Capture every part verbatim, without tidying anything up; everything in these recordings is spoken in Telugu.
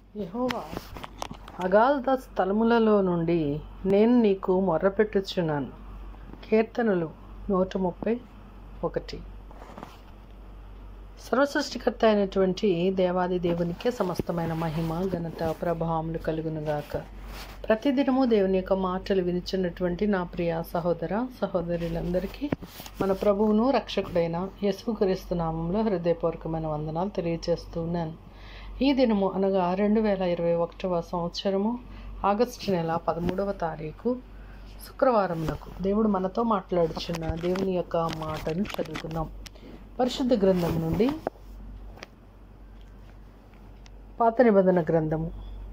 యెహోవా, అగాధ స్థలములలో నుండి నేను నీకు మొర్రపెట్టుచున్నాను. కీర్తనలు నూట ముప్పై ఒకటి. సర్వసృష్టికర్త అయినటువంటి దేవాది దేవునికే సమస్తమైన మహిమ, ఘనత, ప్రభావములు కలుగునుగాక. ప్రతిదినము దేవుని యొక్క మాటలు వినిచున్నటువంటి నా ప్రియ సహోదర సహోదరులందరికీ మన ప్రభువును రక్షకుడైన యేసుక్రీస్తు నామంలో హృదయపూర్వకమైన వందనాలు తెలియజేస్తూ ఉన్నాను. ఈ దినము అనగా రెండు వేల ఇరవై ఒకటవ సంవత్సరము ఆగస్టు నెల పదమూడవ తారీఖు శుక్రవారమునకు దేవుడు మనతో మాట్లాడుచున్న దేవుని యొక్క మాటను చదువుకుందాం. పరిశుద్ధ గ్రంథం నుండి పాత నిబంధన గ్రంథము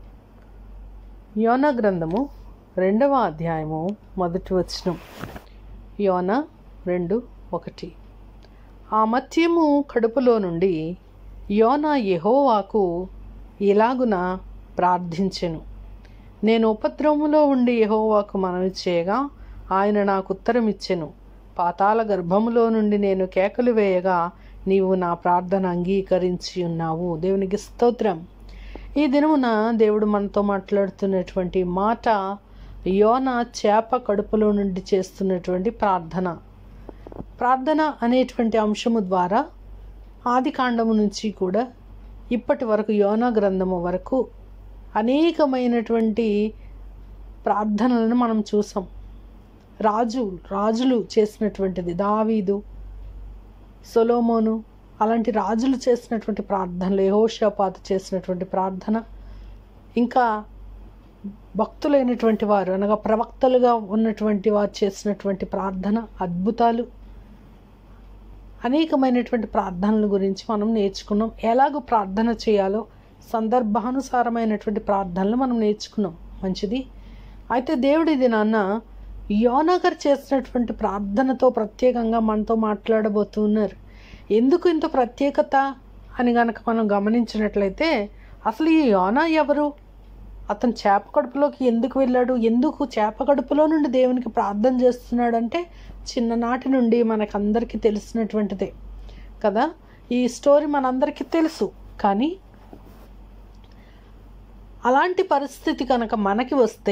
యోనా గ్రంథము రెండవ అధ్యాయము మొదటి వచనం. యోనా రెండు ఒకటి. ఆ మత్యము కడుపులో నుండి యోనా యెహోవాకు ఇలాగున ప్రార్థించెను. నేను ఉపద్రవములో ఉండి యెహోవాకు మనవి చేయగా ఆయన నాకు ఉత్తరం ఇచ్చెను. పాతాళ గర్భములో నుండి నేను కేకలు వేయగా నీవు నా ప్రార్థన అంగీకరించి ఉన్నావు. దేవునికి స్తోత్రం. ఈ దినమున దేవుడు మనతో మాట్లాడుతున్నటువంటి మాట యోనా చేప కడుపులో నుండి చేస్తున్నటువంటి ప్రార్థన. ప్రార్థన అనేటువంటి అంశము ద్వారా ఆది కాండము నుంచి కూడా ఇప్పటి వరకు యోనా గ్రంథము వరకు అనేకమైనటువంటి ప్రార్థనలను మనం చూసాం. రాజు రాజులు చేసినటువంటిది, దావీదు, సొలొమోను అలాంటి రాజులు చేసినటువంటి ప్రార్థనలు, యెహోషాపాతు చేసినటువంటి ప్రార్థన, ఇంకా భక్తులైనటువంటి వారు అనగా ప్రవక్తలుగా ఉన్నటువంటి వారు చేసినటువంటి ప్రార్థన, అద్భుతాలు, అనేకమైనటువంటి ప్రార్థనల గురించి మనం నేర్చుకున్నాం. ఎలాగో ప్రార్థన చేయాలో సందర్భానుసారమైనటువంటి ప్రార్థనలు మనం నేర్చుకున్నాం. మంచిది. అయితే దేవుడి దినాన్న యోనా గారు చేసినటువంటి ప్రార్థనతో ప్రత్యేకంగా మనతో మాట్లాడబోతున్నారు. ఎందుకు ఇంత ప్రత్యేకత అని గనక మనం గమనించినట్లయితే, అసలు ఈ యోనా ఎవరు? అతను చేప కడుపులోకి ఎందుకు వెళ్ళాడు? ఎందుకు చేప కడుపులో నుండి దేవునికి ప్రార్థన చేస్తున్నాడంటే చిన్ననాటి నుండి మనకందరికీ తెలిసినటువంటిదే కదా. ఈ స్టోరీ మనందరికీ తెలుసు. కానీ అలాంటి పరిస్థితి కనుక మనకి వస్తే,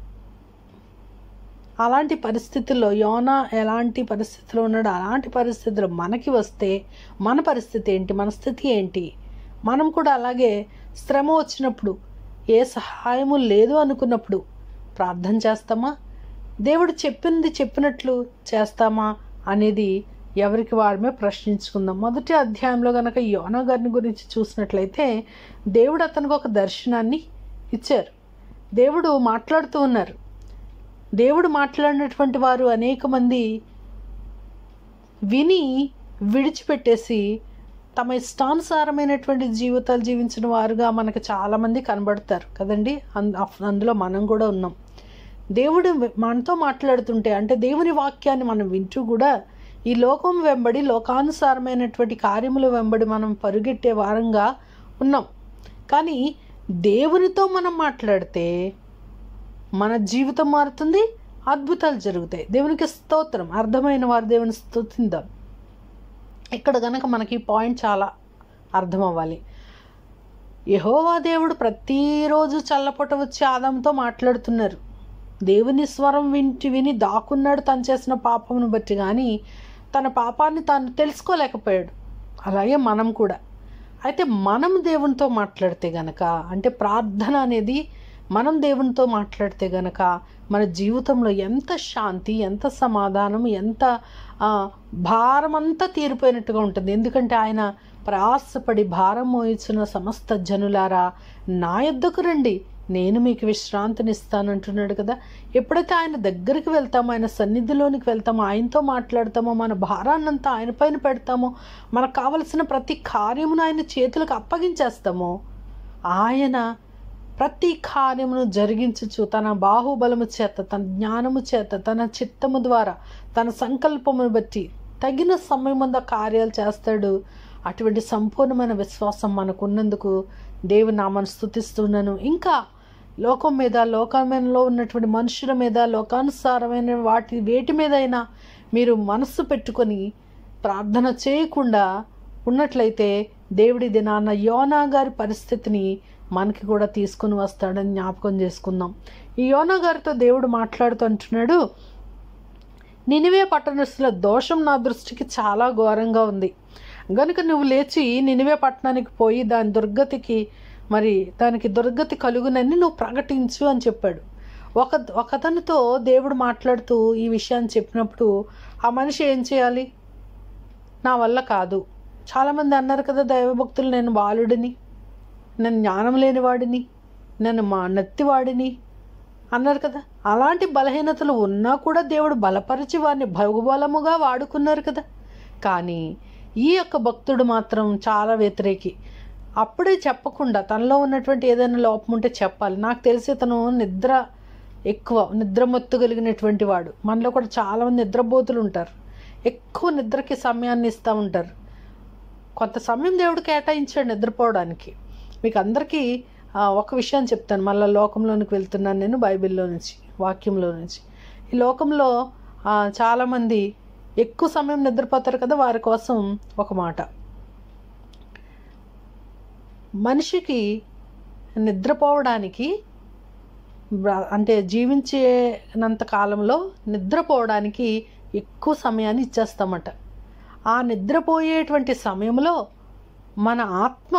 అలాంటి పరిస్థితుల్లో యోనా ఎలాంటి పరిస్థితిలో ఉన్నాడో అలాంటి పరిస్థితుల్లో మనకి వస్తే మన పరిస్థితి ఏంటి, మన స్థితి ఏంటి? మనం కూడా అలాగే శ్రమ వచ్చినప్పుడు, ఏ సహాయము లేదు అనుకున్నప్పుడు ప్రార్థన చేస్తామా? దేవుడు చెప్పింది చెప్పినట్లు చేస్తామా అనేది ఎవరికి వారమే ప్రశ్నించుకుందాం. మొదటి అధ్యాయంలో కనుక యోనా గారిని గురించి చూసినట్లయితే దేవుడు అతనికి ఒక దర్శనాన్ని ఇచ్చారు. దేవుడు మాట్లాడుతూ ఉన్నారు. దేవుడు మాట్లాడినటువంటి వారు అనేక మంది విని విడిచిపెట్టేసి తమ ఇష్టానుసారమైనటువంటి జీవితాలు జీవించిన వారుగా మనకు చాలామంది కనబడతారు కదండి. అందులో మనం కూడా ఉన్నాం. దేవుడు మనతో మాట్లాడుతుంటే, అంటే దేవుని వాక్యాన్ని మనం వింటూ కూడా ఈ లోకం వెంబడి, లోకానుసారమైనటువంటి కార్యముల వెంబడి మనం పరుగెట్టే వారంగా ఉన్నాం. కానీ దేవునితో మనం మాట్లాడితే మన జీవితం మారుతుంది, అద్భుతాలు జరుగుతాయి. దేవునికి స్తోత్రం. అర్థమైన వారు దేవుని స్తుతిందాం. ఇక్కడ కనుక మనకి పాయింట్ చాలా అర్థం అవ్వాలి. యెహోవా దేవుడు ప్రతిరోజు చల్లపొట వచ్చి ఆదాముతో మాట్లాడుతున్నారు. దేవుని స్వరం వింటి విని దాక్కున్నాడు తను చేసిన పాపమును బట్టి, కానీ తన పాపాన్ని తాను తెలుసుకోలేకపోయాడు. అలాగే మనం కూడా. అయితే మనం దేవునితో మాట్లాడితే గనక, అంటే ప్రార్థన అనేది మనం దేవునితో మాట్లాడితే గనక మన జీవితంలో ఎంత శాంతి, ఎంత సమాధానం, ఎంత భారం అంతా తీరిపోయినట్టుగా ఉంటుంది. ఎందుకంటే ఆయన ప్రయాసపడి భారం మోయించిన సమస్త జనులారా నా యొద్దకు రండి, నేను మీకు విశ్రాంతిని ఇస్తానంటున్నాడు కదా. ఎప్పుడైతే ఆయన దగ్గరికి వెళ్తామో, ఆయన సన్నిధిలోనికి వెళ్తామో, ఆయనతో మాట్లాడతామో, మన భారాన్నంతా ఆయన పైన పెడతామో, మనకు కావలసిన ప్రతి కార్యమును ఆయన చేతులకు అప్పగించేస్తామో, ఆయన ప్రతి కార్యమును జరిగించుచు తన బాహుబలము చేత, తన జ్ఞానము చేత, తన చిత్తము ద్వారా, తన సంకల్పమును బట్టి తగిన సమయముంద కార్యాలు చేస్తాడు. అటువంటి సంపూర్ణమైన విశ్వాసం మనకున్నందుకు దేవుని నామాన్ని స్తుతిస్తున్నాను. ఇంకా లోకం మీద, లోకంలో ఉన్నటువంటి మనుషుల మీద, లోకానుసారమైన వాటి వేటి మీదైనా మీరు మనస్సు పెట్టుకొని ప్రార్థన చేయకుండా ఉన్నట్లయితే దేవుడి దినాన్న యోనా గారి పరిస్థితిని మనకి కూడా తీసుకుని వస్తాడని జ్ఞాపకం చేసుకుందాం. ఈ యోనా గారితో దేవుడు మాట్లాడుతూ అంటున్నాడు, నినివే పట్టణస్థుల దోషం నా దృష్టికి చాలా ఘోరంగా ఉంది గనుక నువ్వు లేచి నినివే పట్టణానికి పోయి దాని దుర్గతికి మరి దానికి దుర్గతి కలుగునని నువ్వు ప్రకటించు అని చెప్పాడు. ఒక ఒకతనితో దేవుడు మాట్లాడుతూ ఈ విషయాన్ని చెప్పినప్పుడు ఆ మనిషి ఏం చేయాలి? నా వల్ల కాదు. చాలామంది అన్నారు కదా దైవభక్తులు, నేను బాలుడిని, నేను జ్ఞానం లేనివాడిని, నేను మా నత్తివాడిని అన్నారు కదా. అలాంటి బలహీనతలు ఉన్నా కూడా దేవుడు బలపరిచి వారిని బహుబలముగా వాడుకున్నారు కదా. కానీ ఈ యొక్క భక్తుడు మాత్రం చాలా వ్యతిరేకి. అప్పుడే చెప్పకుండా తనలో ఉన్నటువంటి ఏదైనా లోపం ఉంటే చెప్పాలి. నాకు తెలిసి తను నిద్ర ఎక్కువ నిద్రమత్తు కలిగినటువంటి వాడు. మనలో కూడా చాలామంది నిద్రబోతులు ఉంటారు, ఎక్కువ నిద్రకి సమయాన్ని ఇస్తూ ఉంటారు. కొంత సమయం దేవుడు కేటాయించాడు నిద్రపోవడానికి. మీకు అందరికీ ఒక విషయం చెప్తాను, మళ్ళీ లోకంలోనికి వెళ్తున్నాను నేను బైబిల్లో నుంచి, వాక్యంలో నుంచి. ఈ లోకంలో చాలామంది ఎక్కువ సమయం నిద్రపోతారు కదా, వారి కోసం ఒక మాట. మనిషికి నిద్రపోవడానికి అంటే జీవించేనంత కాలంలో నిద్రపోవడానికి ఎక్కువ సమయాన్ని ఇచ్చేస్తామట. ఆ నిద్రపోయేటువంటి సమయంలో మన ఆత్మ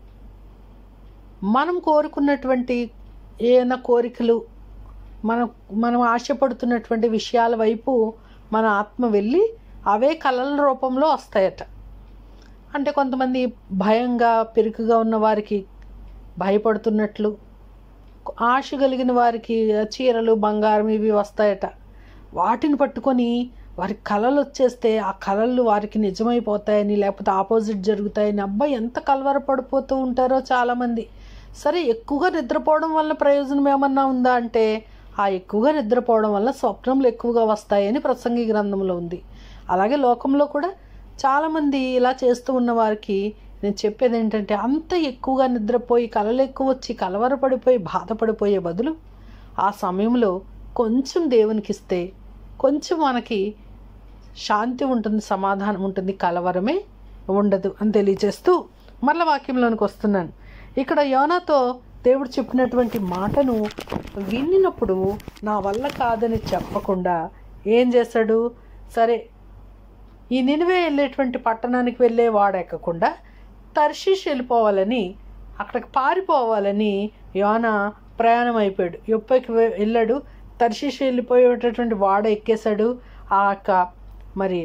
మనం కోరుకున్నటువంటి ఏమైనా కోరికలు, మనం మనం ఆశపడుతున్నటువంటి విషయాల వైపు మన ఆత్మ వెళ్ళి అవే కలల రూపంలో వస్తాయట. అంటే కొంతమంది భయంగా పెరుకుగా ఉన్న వారికి భయపడుతున్నట్లు, ఆశ కలిగిన వారికి చీరలు బంగారం ఇవి వస్తాయట. వాటిని పట్టుకొని వారికి కళలు వచ్చేస్తే ఆ కళలు వారికి నిజమైపోతాయని, లేకపోతే ఆపోజిట్ జరుగుతాయని అబ్బాయి ఎంత కలవరపడిపోతూ ఉంటారో చాలామంది. సరే, ఎక్కువగా నిద్రపోవడం వల్ల ప్రయోజనం ఏమన్నా ఉందా అంటే, ఆ ఎక్కువగా నిద్రపోవడం వల్ల స్వప్నములు ఎక్కువగా వస్తాయని ప్రసంగి గ్రంథంలో ఉంది. అలాగే లోకంలో కూడా చాలామంది ఇలా చేస్తూ ఉన్న వారికి నేను చెప్పేది ఏంటంటే, అంత ఎక్కువగా నిద్రపోయి కలలు ఎక్కువ వచ్చి కలవరపడిపోయి బాధపడిపోయే బదులు ఆ సమయంలో కొంచెం దేవునికి ఇస్తే కొంచెం మనకి శాంతి ఉంటుంది, సమాధానం ఉంటుంది, కలవరమే ఉండదు అని తెలియజేస్తూ మళ్ళీ వాక్యంలోనికి వస్తున్నాను. ఇక్కడ యోనాతో దేవుడు చెప్పినటువంటి మాటను విన్నప్పుడు నా వల్ల కాదని చెప్పకుండా ఏం చేశాడు? సరే, ఈ నినివే వెళ్ళేటువంటి పట్టణానికి వెళ్ళే వాడెక్కకుండా తర్షీషు వెళ్ళిపోవాలని, అక్కడికి పారిపోవాలని యోనా ప్రయాణం అయిపోయాడు. యొప్పకి వెళ్ళాడు, తర్షీషు వెళ్ళిపోయేటటువంటి వాడ ఎక్కేశాడు. ఆ యొక్క మరి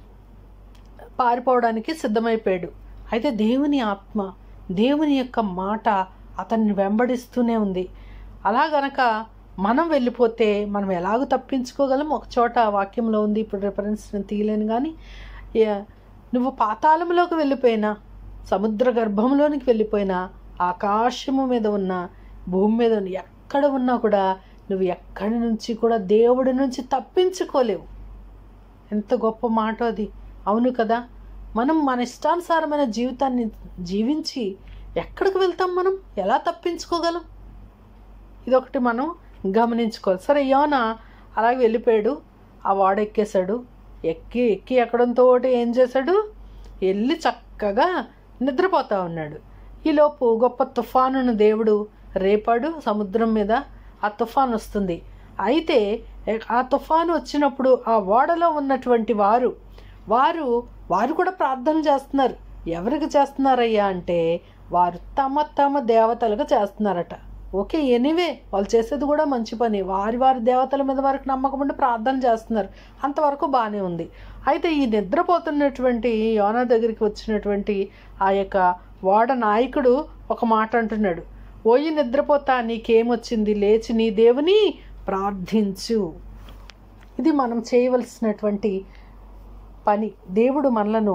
పారిపోవడానికి సిద్ధమైపోయాడు. అయితే దేవుని ఆత్మ, దేవుని యొక్క మాట అతన్ని వెంబడిస్తూనే ఉంది. అలా గనక మనం వెళ్ళిపోతే మనం ఎలాగో తప్పించుకోగలం? ఒక చోట వాక్యంలో ఉంది, ఇప్పుడు రిఫరెన్స్ నేను తీయలేను, కానీ నువ్వు పాతాళంలోకి వెళ్ళిపోయినా, సముద్ర గర్భంలోనికి వెళ్ళిపోయినా, ఆకాశము మీద ఉన్న, భూమి మీద ఉన్న, ఎక్కడ ఉన్నా కూడా నువ్వు ఎక్కడి నుంచి కూడా దేవుడి నుంచి తప్పించుకోలేవు. ఎంత గొప్ప మాట అది, అవును కదా? మనం మన ఇష్టానుసారమైన జీవితాన్ని జీవించి ఎక్కడికి వెళ్తాం? మనం ఎలా తప్పించుకోగలం? ఇదొకటి మనం గమనించుకోవాలి. సరే, యోనా అలాగే వెళ్ళిపోయాడు, ఆ వాడ ఎక్కేశాడు. ఎక్కి ఎక్కి ఎక్కడంతో ఏం చేశాడు? వెళ్ళి చక్కగా నిద్రపోతూ ఉన్నాడు. ఈలోపు గొప్ప తుఫానును దేవుడు రేపాడు సముద్రం మీద. ఆ తుఫాను వస్తుంది. అయితే ఆ తుఫాను వచ్చినప్పుడు ఆ ఓడలో ఉన్నటువంటి వారు వారు వారు కూడా ప్రార్థన చేస్తున్నారు. ఎవరికి చేస్తున్నారయ్యా అంటే, వారు తమ తమ దేవతలుగా చేస్తున్నారట. ఓకే, ఎనీవే వాళ్ళు చేసేది కూడా మంచి పని. వారి వారి దేవతల మీద వారికి నమ్మకం ఉండి ప్రార్థన చేస్తున్నారు, అంతవరకు బాగానే ఉంది. అయితే ఈ నిద్రపోతున్నటువంటి యోనా దగ్గరికి వచ్చినటువంటి ఆ యొక్క ఓడ నాయకుడు ఒక మాట అంటున్నాడు, ఓయి నిద్రపోతా, నీకేమొచ్చింది? లేచి నీ దేవుని ప్రార్థించు. ఇది మనం చేయవలసినటువంటి పని. దేవుడు మనలను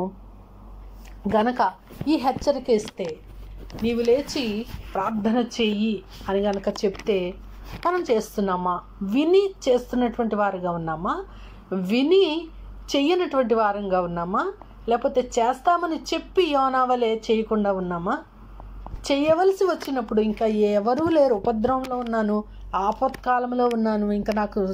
గనక ఈ హెచ్చరిక ఇస్తే, నీవు లేచి ప్రార్థన చెయ్యి అని గనక చెప్తే మనం చేస్తున్నామా? విని చేస్తున్నటువంటి వారుగా ఉన్నామా? విని చెయ్యనటువంటి వారంగా ఉన్నామా? లేకపోతే చేస్తామని చెప్పి యోనా వలె చేయకుండా ఉన్నామా? చేయవలసి వచ్చినప్పుడు ఇంకా ఎవరూ లేరు, ఉపద్రవంలో ఉన్నాను, ఆపత్కాలంలో ఉన్నాను, ఇంకా నాకు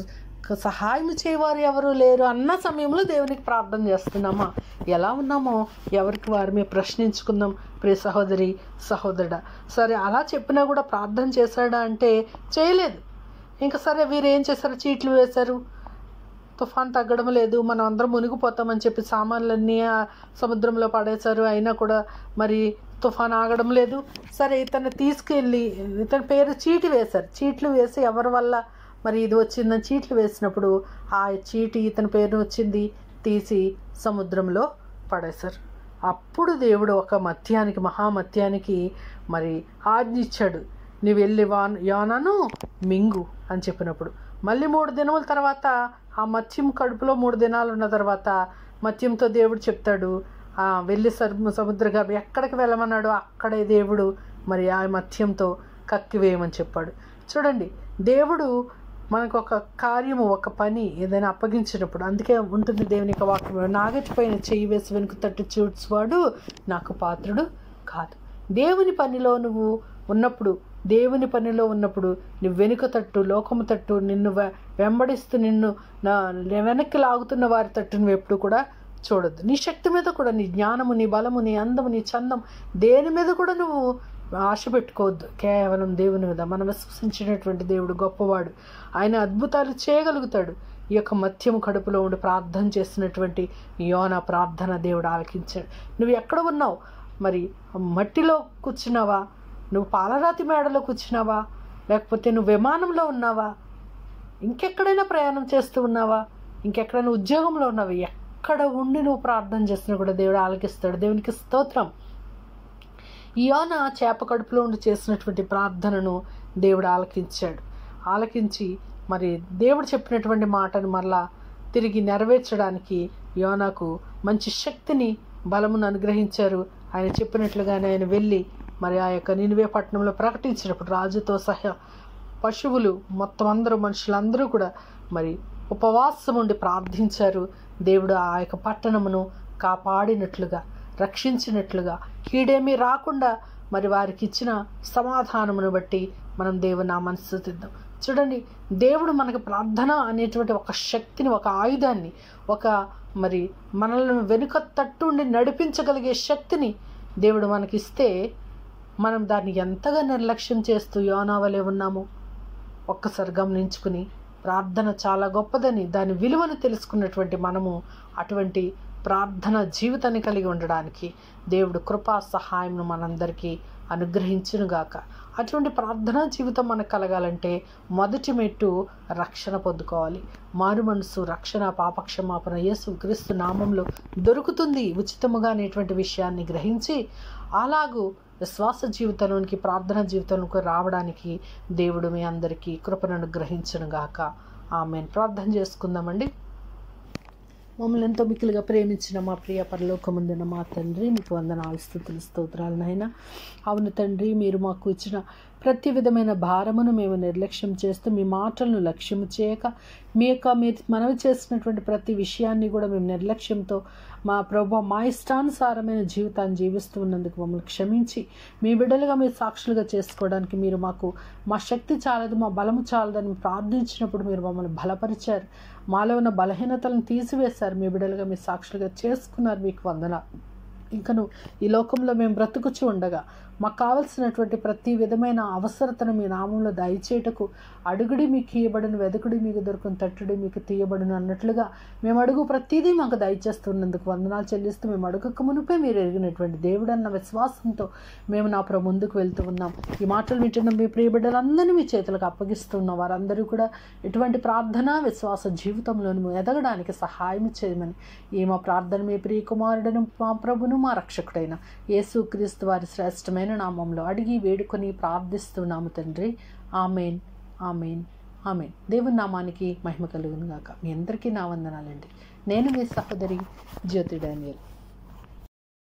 సహాయం చేయవారు ఎవరు లేరు అన్న సమయంలో దేవునికి ప్రార్థన చేస్తున్నామా? ఎలా ఉన్నామో ఎవరికి వారిమే ప్రశ్నించుకుందాం ప్రియ సహోదరి సహోదరుడా. సరే, అలా చెప్పినా కూడా ప్రార్థన చేశాడా అంటే చేయలేదు. ఇంకా సరే, వీరు ఏం చేశారు? చీట్లు వేశారు, తుఫాన్ తగ్గడం లేదు, మనం అందరం మునిగిపోతామని చెప్పి సామాన్లన్నీ సముద్రంలో పడేశారు. అయినా కూడా మరి తుఫాన్ ఆగడం లేదు. సరే, ఇతను తీసుకెళ్ళి ఇతని పేరు చీటి వేశారు. చీట్లు వేసి ఎవరి వల్ల మరి ఇది వచ్చిందని చీట్లు వేసినప్పుడు ఆ చీటి ఇతని పేరు వచ్చింది, తీసి సముద్రంలో పడేశారు. అప్పుడు దేవుడు ఒక మత్యానికి మహామత్యానికి మరి ఆజ్ఞ ఇచ్చాడు, నీవు వెళ్ళి వా యోనాను మింగు అని చెప్పినప్పుడు మళ్ళీ మూడు దినముల తర్వాత ఆ మత్యం కడుపులో మూడు దినాలు ఉన్న తర్వాత మత్యంతో దేవుడు చెప్తాడు, వెళ్ళి సముద్ర గర్భ ఎక్కడికి వెళ్ళమన్నాడు అక్కడే దేవుడు మరి ఆ మత్యంతో కక్కివేయమని చెప్పాడు. చూడండి, దేవుడు మనకు ఒక కార్యము ఒక పని ఏదైనా అప్పగించినప్పుడు అందుకే ఉంటుంది దేవుని యొక్క వాక్యం, నాగటి పైన చెయ్యి వేసి వెనుక తట్టు చూడ్చువాడు నాకు పాత్రుడు కాదు. దేవుని పనిలో నువ్వు ఉన్నప్పుడు దేవుని పనిలో ఉన్నప్పుడు నువ్వు వెనుక తట్టు లోకము తట్టు నిన్ను వెంబడిస్తూ నిన్ను నా వెనక్కి లాగుతున్న వారి తట్టు నువ్వు ఎప్పుడు కూడా చూడొద్దు. నీ శక్తి మీద కూడా, నీ జ్ఞానము, నీ బలము, నీ అందము, నీ చందం దేని మీద కూడా నువ్వు ఆశ పెట్టుకోవద్దు. కేవలం దేవుని మీద. మనం విశ్వసించినటువంటి దేవుడు గొప్పవాడు, ఆయన అద్భుతాలు చేయగలుగుతాడు. ఈ యొక్క మత్యము కడుపులో ఉండి ప్రార్థన చేసినటువంటి యోనా ప్రార్థన దేవుడు ఆలకించాడు. నువ్వు ఎక్కడ ఉన్నావు? మరి మట్టిలో కూర్చున్నావా? నువ్వు పాలరాతి మేడలో కూర్చున్నావా? లేకపోతే నువ్వు విమానంలో ఉన్నావా? ఇంకెక్కడైనా ప్రయాణం చేస్తూ ఉన్నావా? ఇంకెక్కడైనా ఉద్యోగంలో ఉన్నావా? ఎక్కడ ఉండి నువ్వు ప్రార్థన చేసినా కూడా దేవుడు ఆలకిస్తాడు. దేవునికి స్తోత్రం. యోనా చేప కడుపులో ఉండి చేసినటువంటి ప్రార్థనను దేవుడు ఆలకించాడు. ఆలకించి మరి దేవుడు చెప్పినటువంటి మాటను మరలా తిరిగి నెరవేర్చడానికి యోనాకు మంచి శక్తిని బలమును అనుగ్రహించారు. ఆయన చెప్పినట్లుగానే ఆయన వెళ్ళి మరి ఆ యొక్క నినివే పట్టణంలో ప్రకటించినప్పుడు రాజుతో సహా పశువులు మొత్తం అందరూ మనుషులందరూ కూడా మరి ఉపవాసం ఉండి ప్రార్థించారు. దేవుడు ఆ యొక్క పట్టణమును కాపాడినట్లుగా, రక్షించినట్లుగా, కీడేమీ రాకుండా మరి వారికి ఇచ్చిన సమాధానమును బట్టి మనం దేవుని నామాన్ని స్తుతిద్దాం. చూడండి, దేవుడు మనకు ప్రార్థన అనేటువంటి ఒక శక్తిని, ఒక ఆయుధాన్ని, ఒక మరి మనల్ని వెనుక తట్టుండి నడిపించగలిగే శక్తిని దేవుడు మనకిస్తే మనం దాన్ని ఎంతగా నిర్లక్ష్యం చేస్తూ యోనా వలె ఉన్నాము ఒక్కసారి గమనించుకుని, ప్రార్థన చాలా గొప్పదని దాని విలువను తెలుసుకున్నటువంటి మనము అటువంటి ప్రార్థన జీవితాన్ని కలిగి ఉండడానికి దేవుడు కృపా సహాయం మనందరికీ అనుగ్రహించునుగాక. అటువంటి ప్రార్థనా జీవితం మనకు కలగాలంటే మొదటి మెట్టు రక్షణ పొందుకోవాలి. మారు మనసు, రక్షణ, పాపక్షమాపణ యేసు క్రీస్తు నామంలో దొరుకుతుంది ఉచితముగా అనేటువంటి విషయాన్ని గ్రహించి అలాగూ విశ్వాస జీవితంలోనికి, ప్రార్థనా జీవితంలోకి రావడానికి దేవుడు మీ అందరికీ కృపను అనుగ్రహించునుగాక. ఆమేన్. ప్రార్థన చేసుకుందామండి. మమ్మల్ని ఎంతో మిక్కిలిగా ప్రేమించిన మా ప్రియ పరలోకమందున్న మా తండ్రి, మీకు వందనాలు, స్తుతులు, స్తోత్రాలు నాయన. అవును తండ్రి, మీరు మాకు ఇచ్చిన ప్రతి విధమైన భారమును మేము నిర్లక్ష్యం చేస్తూ మీ మాటలను లక్ష్యము చేయక మీ యొక్క మీరు మనవి చేసినటువంటి ప్రతి విషయాన్ని కూడా మేము నిర్లక్ష్యంతో మా ప్రభు మా ఇష్టానుసారమైన జీవితాన్ని జీవిస్తూ ఉన్నందుకు మమ్మల్ని క్షమించి మీ బిడ్డలుగా మీరు సాక్షులుగా చేసుకోవడానికి మీరు మాకు మా శక్తి చాలదు, మా బలము చాలదని ప్రార్థించినప్పుడు మీరు మమ్మల్ని బలపరిచారు. మాలో ఉన్న బలహీనతలను తీసివేశారు. మీ బిడ్డలుగా మీరు సాక్షులుగా చేసుకున్నారు. మీకు వందనాలు. ఇంకను ఈ లోకంలో మేము బ్రతుకుచూ ఉండగా మాకు కావలసినటువంటి ప్రతి విధమైన అవసరతను మీ నామంలో దయచేయటకు అడుగుడి మీకు ఇయ్యబడిన, వెదకుడి మీకు దొరుకుని, తట్టుడి మీకు తీయబడిన అన్నట్లుగా మేము అడుగు ప్రతిదీ మాకు దయచేస్తున్నందుకు వందనాలు చెల్లిస్తూ మేము అడుగక మునిపే మీరు ఎరిగినటువంటి దేవుడు అన్న విశ్వాసంతో మేము నా ప్ర ముందుకు వెళ్తూ ఉన్నాం. ఈ మాటలు వింటున్న మీ ప్రియ బిడ్డలందరినీ మీ చేతులకు అప్పగిస్తున్న వారందరూ కూడా ఎటువంటి ప్రార్థన విశ్వాస జీవితంలోనూ ఎదగడానికి సహాయం చేయమని ఈ మా ప్రార్థన మీ ప్రియ కుమారుడను మా ప్రభును మా రక్షకుడైన యేసు క్రీస్తు వారి శ్రేష్టమైన నామంలో అడిగి వేడుకొని ప్రార్థిస్తున్నాము తండ్రి. Amen, amen, amen. దేవుని నామానికి మహిమ కలుగును గాక. మీ అందరికీ నా వందనాలండి. నేను మీ సహోదరి జ్యోతి డానియల్.